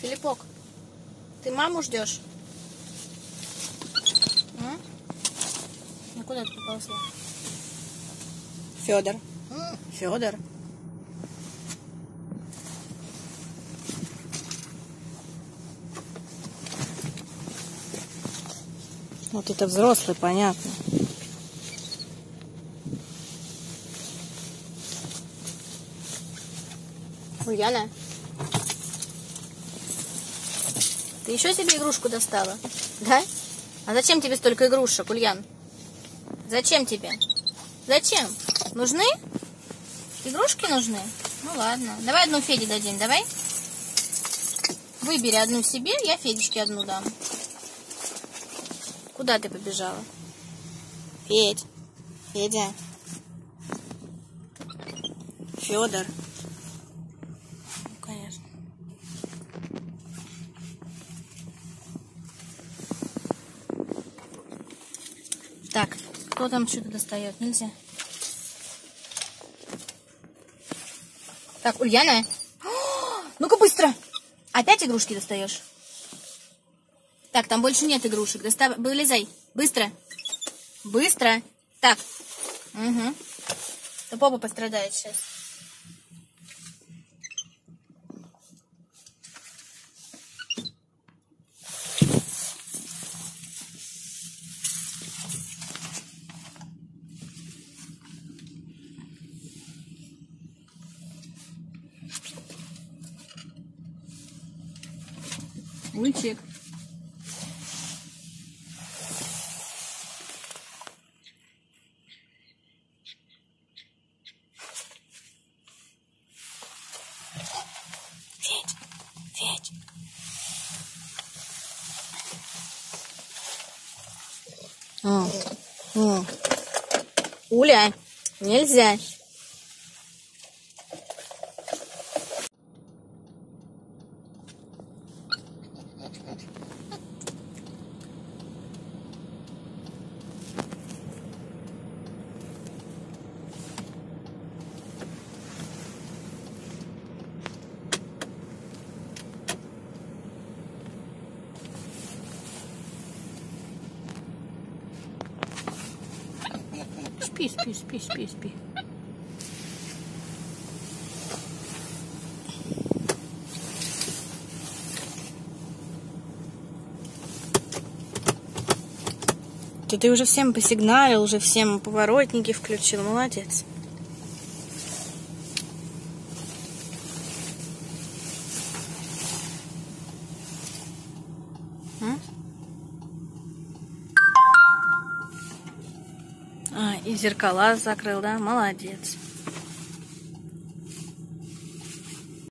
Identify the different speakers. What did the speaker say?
Speaker 1: Филиппок, ты маму ждешь? Ну куда ты поползла? Федор. Федор. Вот это взрослый, понятно. Ульяна, ты еще себе игрушку достала? Да? А зачем тебе столько игрушек, Ульян? Зачем тебе? Зачем? Нужны? Игрушки нужны? Ну ладно. Давай одну Феде дадим, давай. Выбери одну себе, я Федечке одну дам. Куда ты побежала? Федь. Федя. Федор. Ну, конечно. Так, кто там что-то достает? Нельзя. Так, Ульяна. Ну-ка быстро. Опять игрушки достаешь? Так, там больше нет игрушек. Вылезай. Быстро. Быстро. Так. Угу. То попа пострадает сейчас. Ульчик. Федь, Федь. Уля, нельзя. Спи, спи, спи, спи, спи. Ты уже всем посигналил, уже всем поворотники включил. Молодец. И зеркала закрыл, да? Молодец.